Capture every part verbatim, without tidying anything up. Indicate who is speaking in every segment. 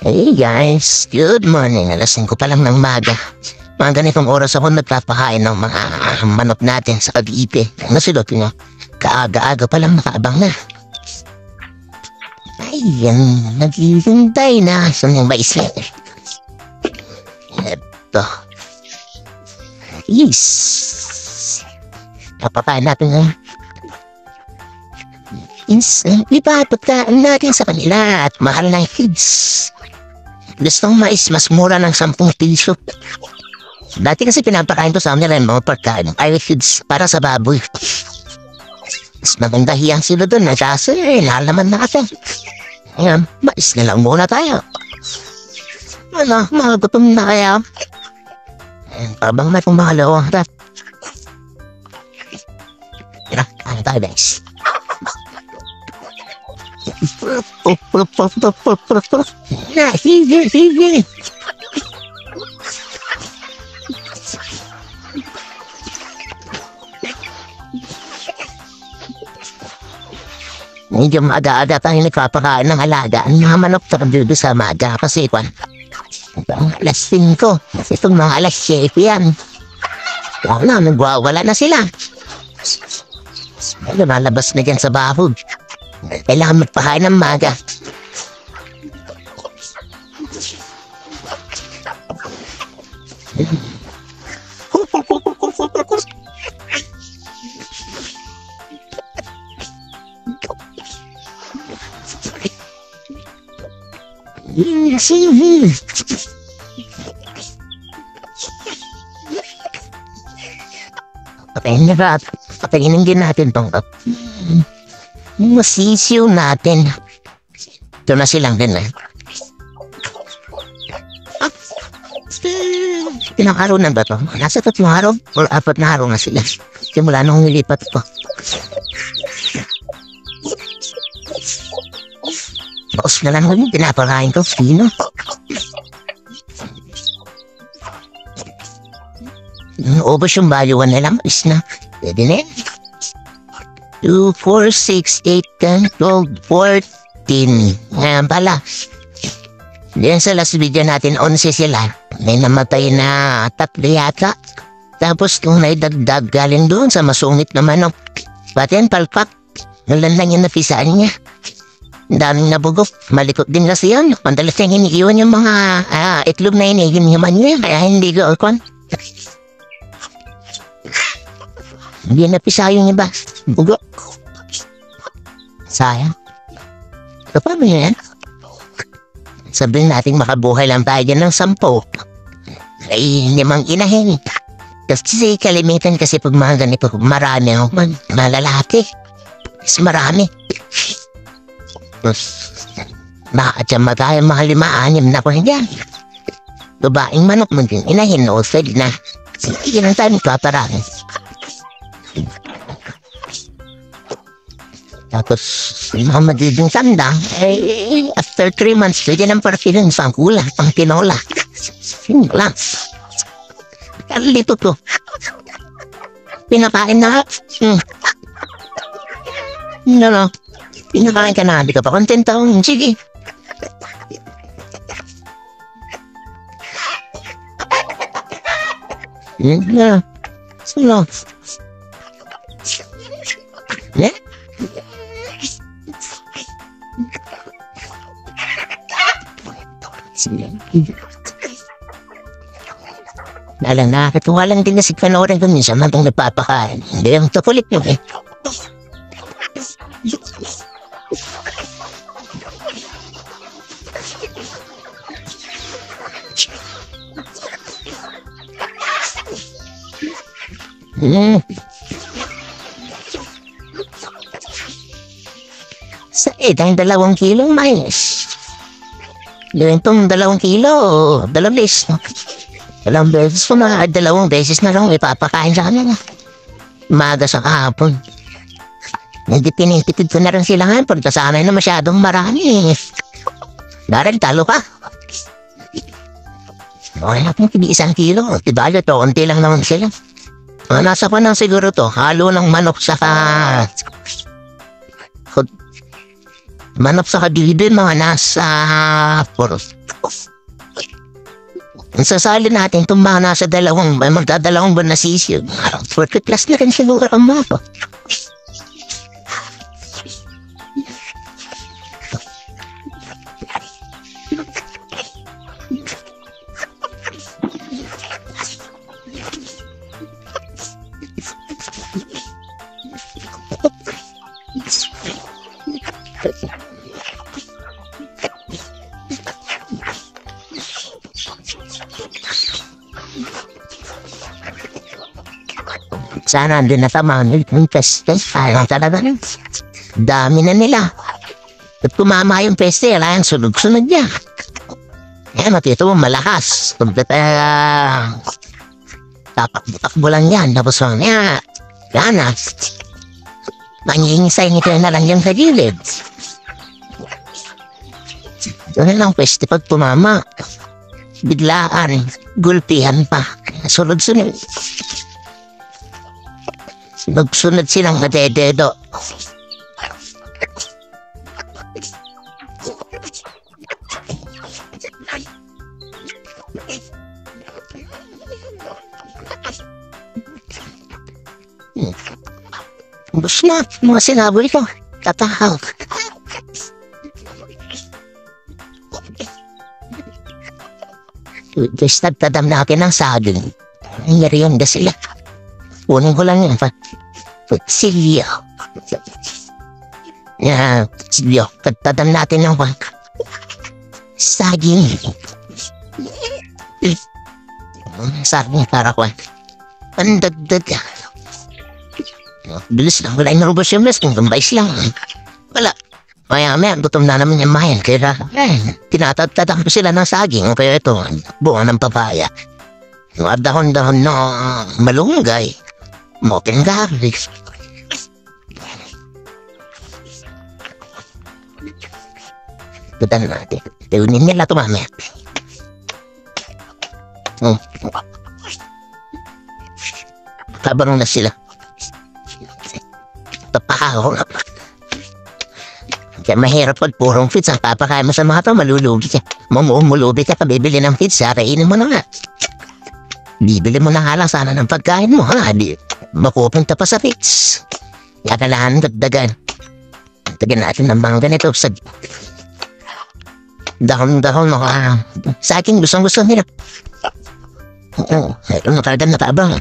Speaker 1: Hey guys, good morning. Alas singko pa lang ng maga. Mga ganitong oras ako nagpapakain ng mga manok natin sa Cavite. Nasilot nyo, kaaga-aga pa lang nakaabang na. Ayan, naghihintay na. Saan yung mais na? Ito. Yes. Napakain natin nga. Is, ipapagkaan natin sa kanila at mahal ng kids. Gustong mais, mas mura ng sampung piso. Dati kasi pinapakain ko sa kanila yung mga pagkain ay kids para sa baboy. Mas maganda hiyang sila doon na kasi eh, nalaman na kasi. Ayan, mais na lang muna tayo. Ano, mga gutom na kaya. Ayan, parang may itong mga lawang harap. Ayan, ano tayo guys? Na, sige, sige. Medyo maaga-aga tayo nagpapakain ng alagaan mga manok sa dito sa maga kasi kwan. Alas singko. Kasi itong mga alas siyete yan. Wala na, nagwawala na sila. Lumalabas na dyan sa bahog. Kailangan magpakain ng maga. Sige. Patayin na rat. Patayin din natin tong rat. Masisiw natin. Ito na silang din eh. Ah, Pinang araw na ba ito? Nasa tatlong araw o apat na araw na sila. Simula nung nilipat ko. Baos na lang kami, pinapakain ko. Sino? Ubos yung valuan nila, is na. Pwede na yan. two, four, six, eight, ten, twelve, fourteen. Ngayon pala. Diyan sa last video natin, onse sila. May namatay na tatlo yata. Tapos kung naidagdag galing doon sa masungit na manok. Pati yan, palpak. Nalan lang yung napisaan niya. Ang daming nabugok. Malikot din kasi yan. Pandalas niyang iniiwan yung mga ah, itlog na inigin yung niya. Kaya hindi ko kon. Hindi napisa yung iba. Bugok. Sayang. Ito pa ba yan? Sabihin natin makabuhay lang tayo dyan ng sampo. Ay, limang inahin. Kasi kalimitan kasi pag mga ganito, marami ako man. Malalaki. Mas marami. Tapos, makatsama tayo mga lima-anim na ko na dyan. Babaeng manok mo din, inahin o fed na. Sige lang tayo magpaparami. Tapos, yung mga magiging tanda, eh, after three months, pwede ng parfilin sa kulang, pang tinola. Yun lang. Kalito to. Pinakain na. Hmm. No, no. Pinakain ka na, di ka pa kontento. Sige. Hmm, no. Sino? Eh? Nalang nakakatuwa lang din na si Panorin ko minsan matang nagpapakain. Hindi yung tukulit nyo eh. Hmm. Sa edang dalawang kilong mais. Gawin itong dalawang kilo, dalawang beses. Dalawang beses po na, dalawang beses na lang ipapakain sa kanila. Maga sa kahapon. Hindi pinitipid ko na rin sila ngayon pagkasanay na masyadong marami. Darag, talo ka. Okay na po, isang kilo. Diba yun to, unti lang naman sila. Uh, nasa pa nang siguro to, halo ng manok saka Manap sa kadilid mga nasa four. Ang sasali natin itong mga nasa dalawang, may magdadalawang buwan na sisyo. forty plus na rin siguro ang mapa. Sana andun na tamahan yung peste. Ayaw talaga rin. Dami na nila. At tumama yung peste, wala yung sunod-sunod niya. Yan, matito mo malakas. Komplet, uh, tapak-takbo lang yan. Tapos lang niya. Yan na. Mangingisay nito na lang yung sa gilid. Doon lang peste pag tumama. Biglaan. Gulpihan pa. Sunod-sunod. Nagsunod silang nadededo. Hmm. Bus na, mga sinaboy ko. Tatahaw. Guys, nagtadam natin ang saging. Nangyari yun na sila. Punin ko lang yun. Silyo. Yan, silyo. Nagtadam natin ang saging. Saging para ko. Pandagdag. Bilis lang. Wala yung narubos yung mes. Kung gambais lang. Wala. Kaya may gutom na naman yung mayan. Kaya eh, tinatagtadak ko sila ng saging. Kaya ito, buwan ng papaya. Yung dahon-dahon na malunggay. Moking garlic. Tudan natin. Tiunin nila ito mamaya. Hmm. Tabarong na sila. Tapahaw na pa. Kaya mahirap pag purong pizza. Papakain mo sa mga ito, malulubi ka. Mamumulubi ka, kabibili ng pizza, kainin mo na nga. Bibili mo na nga lang sana ng pagkain mo, ha? Di, mapupunta pa sa pizza. Yakalahan, dagdagan. Dagdagan natin ng mga ganito sa dahon-dahon mo ka. Sa akin, gustong-gusto nila. Oo, ito na talaga natabang.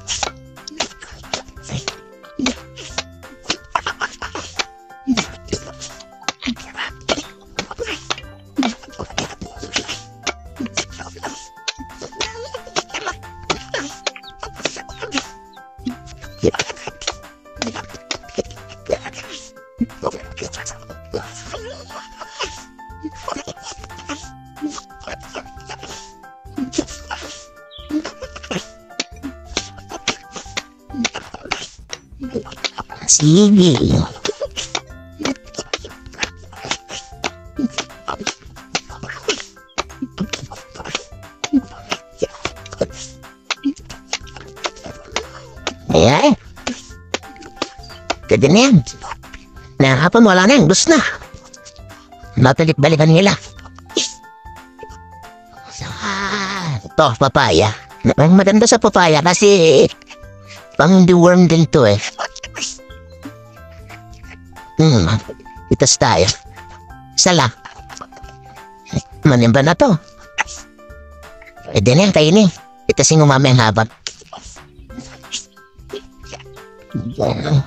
Speaker 1: Sige. Ayan. Ganda na yan. Nakahapon wala na yung bus na. Mabalik-balikan nila. Ah, ito, papaya. Ang maganda sa papaya kasi pang deworm din to eh. Hmm, itas tayo. Sala. Manimba na to. E din yan, kainin. Itasin umami ang habang. Yan.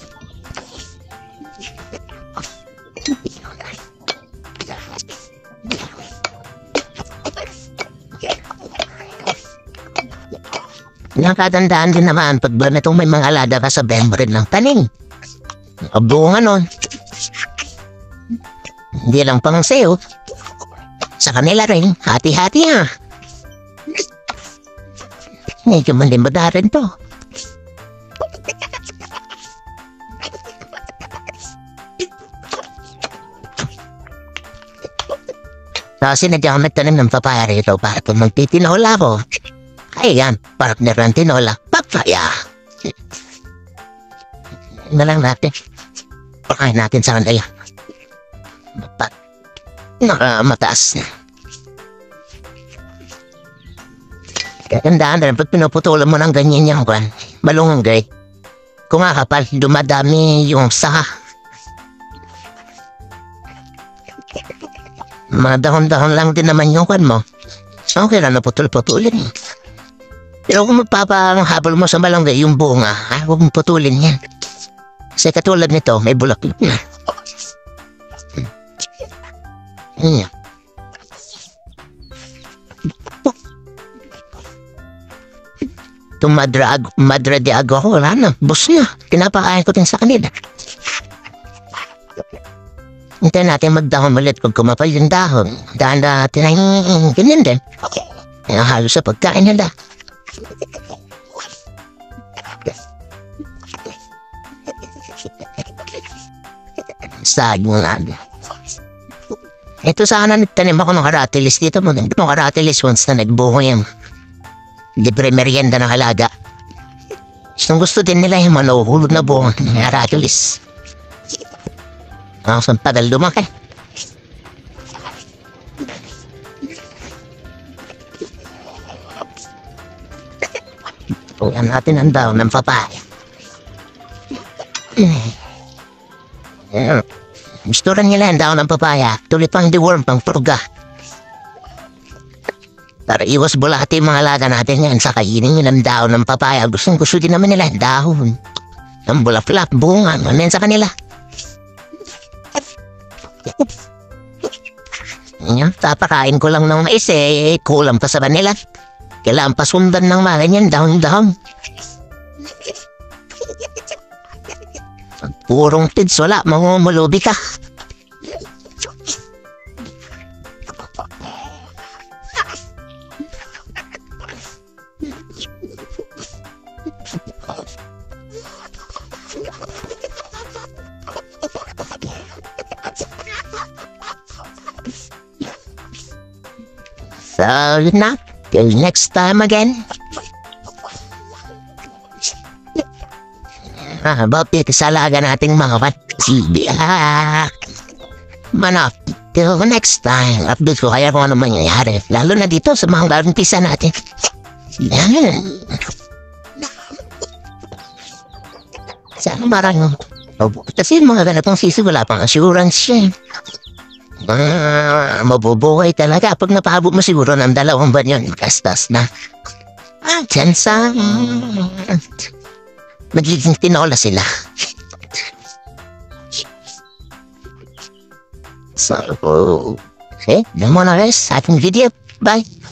Speaker 1: Nakatandaan din naman pag ba na itong may mga alada ka sa membrane ng tanim. Abungan nun. Hindi lang pang sayo. Sa kanila rin, hati-hati ha. Medyo malimbad na rin to. Kasi nadya ako nagtanim ng papaya rito para kung magtitinola ko. Ay yan, partner ng tinola, papaya. Na lang natin. Pakain natin sa kanila. Pa, naka mataas na. Kaya tandaan na rin, pag pinuputulan mo ng ganyan yung kwan, malunggay, kung kakapal, dumadami yung saka. Mga dahon-dahon lang din naman yung kwan mo. Okay lang na putol-putulin. Pero kung magpapahabol mo sa malunggay yung bunga, ha, huwag mong putulin yan. Kasi katulad nito, may bulaklak na. Yan. Itong madra, madra de agua ko, wala na. Bus na. Pinapakain ko din sa kanila. Hintayin natin magdahon ulit kung kumapal yung dahon. Dahil natin ay ganyan din. Kaya halos sa pagkain nila. Saging lang. Ito sana nagtanim ako ng karatilis dito mo. Ng karatilis once na nagbuho yan. Libre merienda ng halaga. Gusto gusto din nila yung manuhulog na buong karatilis. Ang saan tagal lumaki. Tuyan natin ang daw ng papaya. Gusto rin nila ang daw ng papaya. Tuloy pang deworm pang purga. Para iwas bulati mga alaga natin yan sa kainin nyo ng dahon ng papaya. Gustong gusto din naman nila ang dahon. Ang bulaklak, bunga, ano yan sa kanila. Yan, tapakain ko lang ng mais eh, kulang pa sa kanila. Kailangan pasundan ng mga ganyan, dahon-dahon. Purong tids, wala, mangumulubi ka. So, yun na. Till next time again. Ah, about it, kasalaga nating mga pat-sibiak. Manap, till next time. Update ko kaya kung ano mangyayari. Lalo na dito sa mga garantisa natin. Yan. Sana marang. Oh, kasi mga ganitong sisi wala pang assurance siya. Ah, mabubuhay talaga. Pag napahabot mo siguro ng dalawang ban yun, kastas na. Ah, dyan sa... magiging tinola sila. So, okay, yun muna guys, sa ating video. Bye!